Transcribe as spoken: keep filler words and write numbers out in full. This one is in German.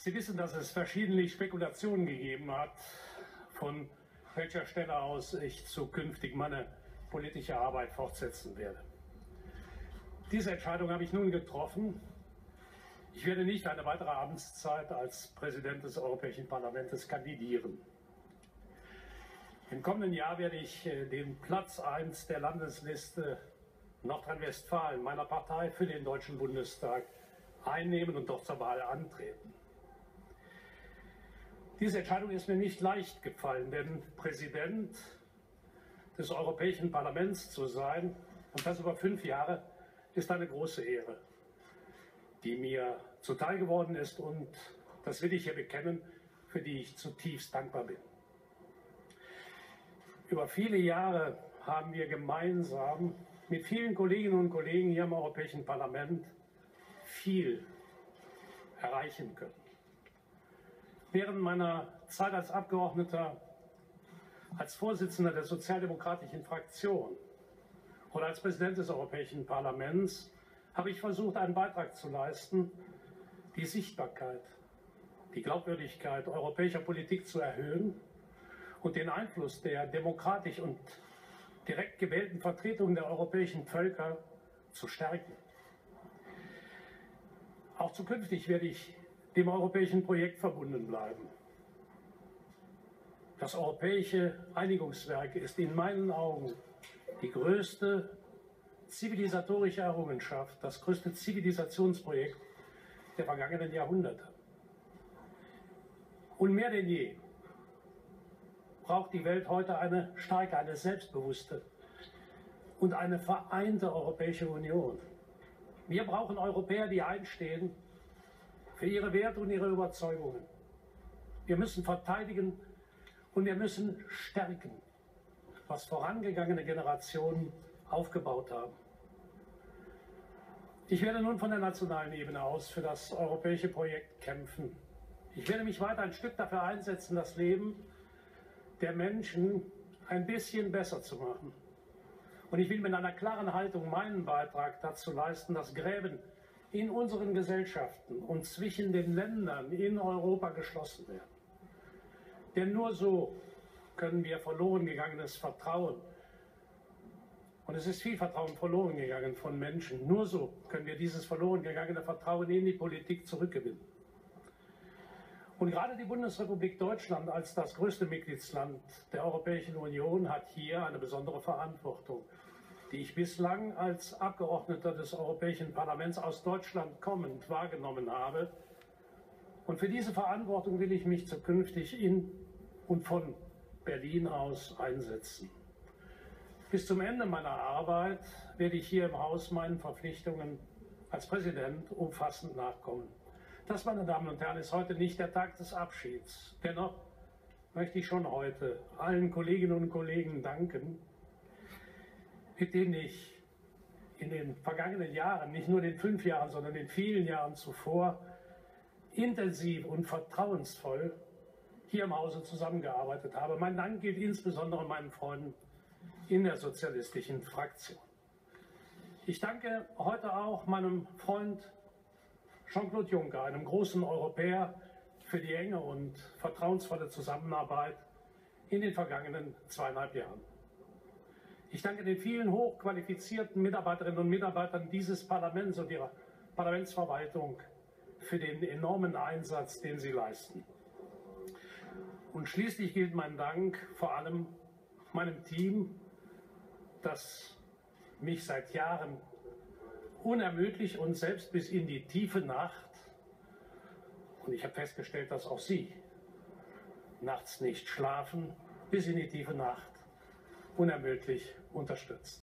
Sie wissen, dass es verschiedentlich Spekulationen gegeben hat, von welcher Stelle aus ich zukünftig meine politische Arbeit fortsetzen werde. Diese Entscheidung habe ich nun getroffen. Ich werde nicht eine weitere Amtszeit als Präsident des Europäischen Parlaments kandidieren. Im kommenden Jahr werde ich den Platz eins der Landesliste Nordrhein-Westfalen meiner Partei für den Deutschen Bundestag einnehmen und dort zur Wahl antreten. Diese Entscheidung ist mir nicht leicht gefallen, denn Präsident des Europäischen Parlaments zu sein, und das über fünf Jahre, ist eine große Ehre, die mir zuteil geworden ist, und das will ich hier bekennen, für die ich zutiefst dankbar bin. Über viele Jahre haben wir gemeinsam mit vielen Kolleginnen und Kollegen hier im Europäischen Parlament viel erreichen können. Während meiner Zeit als Abgeordneter, als Vorsitzender der Sozialdemokratischen Fraktion oder als Präsident des Europäischen Parlaments habe ich versucht, einen Beitrag zu leisten, die Sichtbarkeit, die Glaubwürdigkeit europäischer Politik zu erhöhen und den Einfluss der demokratisch und direkt gewählten Vertretung der europäischen Völker zu stärken. Auch zukünftig werde ich dem europäischen Projekt verbunden bleiben. Das europäische Einigungswerk ist in meinen Augen die größte zivilisatorische Errungenschaft, das größte Zivilisationsprojekt der vergangenen Jahrhunderte. Und mehr denn je braucht die Welt heute eine starke, eine selbstbewusste und eine vereinte Europäische Union. Wir brauchen Europäer, die einstehen für ihre Werte und ihre Überzeugungen. Wir müssen verteidigen und wir müssen stärken, was vorangegangene Generationen aufgebaut haben. Ich werde nun von der nationalen Ebene aus für das europäische Projekt kämpfen. Ich werde mich weiter ein Stück dafür einsetzen, das Leben der Menschen ein bisschen besser zu machen. Und ich will mit einer klaren Haltung meinen Beitrag dazu leisten, dass Gräben in unseren Gesellschaften und zwischen den Ländern in Europa geschlossen werden. Denn nur so können wir verloren gegangenes Vertrauen, und es ist viel Vertrauen verloren gegangen von Menschen, nur so können wir dieses verloren gegangene Vertrauen in die Politik zurückgewinnen. Und gerade die Bundesrepublik Deutschland als das größte Mitgliedsland der Europäischen Union hat hier eine besondere Verantwortung, die ich bislang als Abgeordneter des Europäischen Parlaments aus Deutschland kommend wahrgenommen habe. Und für diese Verantwortung will ich mich zukünftig in und von Berlin aus einsetzen. Bis zum Ende meiner Arbeit werde ich hier im Haus meinen Verpflichtungen als Präsident umfassend nachkommen. Das, meine Damen und Herren, ist heute nicht der Tag des Abschieds. Dennoch möchte ich schon heute allen Kolleginnen und Kollegen danken, mit denen ich in den vergangenen Jahren, nicht nur den fünf Jahren, sondern in vielen Jahren zuvor, intensiv und vertrauensvoll hier im Hause zusammengearbeitet habe. Mein Dank gilt insbesondere meinen Freunden in der sozialistischen Fraktion. Ich danke heute auch meinem Freund Jean-Claude Juncker, einem großen Europäer, für die enge und vertrauensvolle Zusammenarbeit in den vergangenen zweieinhalb Jahren. Ich danke den vielen hochqualifizierten Mitarbeiterinnen und Mitarbeitern dieses Parlaments und ihrer Parlamentsverwaltung für den enormen Einsatz, den sie leisten. Und schließlich gilt mein Dank vor allem meinem Team, das mich seit Jahren unermüdlich und selbst bis in die tiefe Nacht, und ich habe festgestellt, dass auch Sie nachts nicht schlafen, bis in die tiefe Nacht unermüdlich unterstützt.